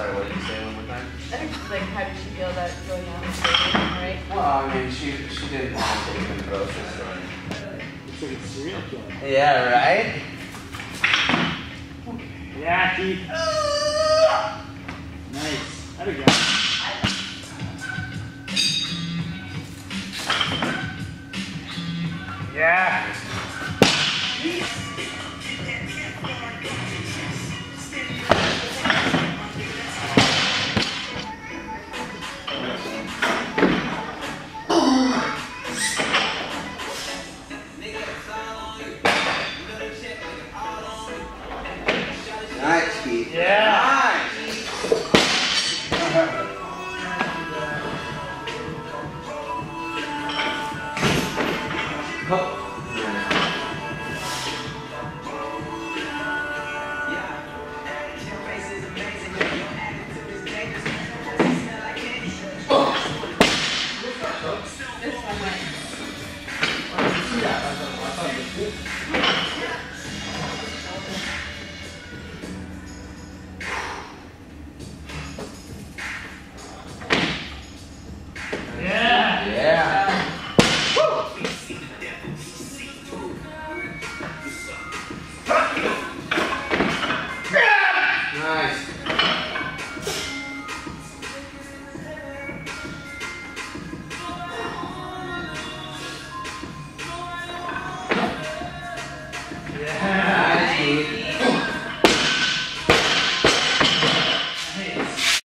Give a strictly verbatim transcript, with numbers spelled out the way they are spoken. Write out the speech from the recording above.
Sorry, what did you say one more time? Like, how did she feel about going out and skating, right? Well, I mean, she she didn't want to take him to the grocery store. Looks like a serial killer. Yeah, right? Yeah, Keith. Nice. There we go. Yeah. Nice, Keith. Yeah. Nice. Oh.